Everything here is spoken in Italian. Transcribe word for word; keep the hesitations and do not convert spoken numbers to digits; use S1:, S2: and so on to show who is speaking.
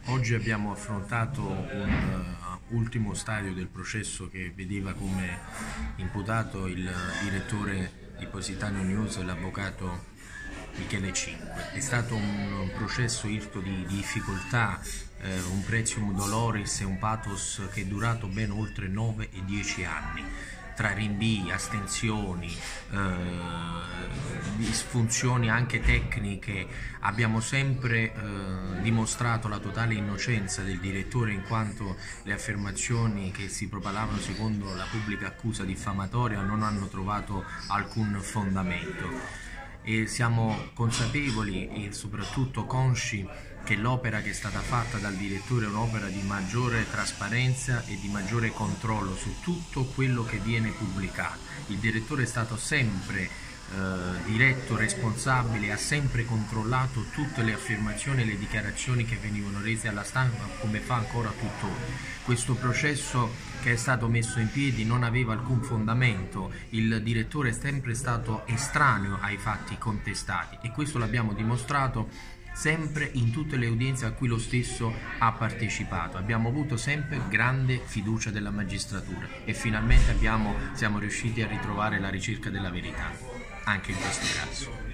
S1: Oggi abbiamo affrontato un uh, ultimo stadio del processo che vedeva come imputato il direttore di Positano News, l'avvocato Michele Cinque. È stato un processo irto di, di difficoltà, eh, un pretium doloris e un pathos che è durato ben oltre nove e dieci anni. Tra rinvii, astensioni, eh, disfunzioni anche tecniche, abbiamo sempre eh, dimostrato la totale innocenza del direttore, in quanto le affermazioni che si propalavano secondo la pubblica accusa diffamatoria non hanno trovato alcun fondamento. E siamo consapevoli e soprattutto consci che l'opera che è stata fatta dal direttore è un'opera di maggiore trasparenza e di maggiore controllo su tutto quello che viene pubblicato. Il direttore è stato sempre eh, diretto, responsabile, ha sempre controllato tutte le affermazioni e le dichiarazioni che venivano rese alla stampa, come fa ancora tuttora. Questo processo che è stato messo in piedi non aveva alcun fondamento, il direttore è sempre stato estraneo ai fatti contestati e questo l'abbiamo dimostrato sempre in tutte le udienze a cui lo stesso ha partecipato. Abbiamo avuto sempre grande fiducia della magistratura e finalmente abbiamo, siamo riusciti a ritrovare la ricerca della verità, anche in questo caso.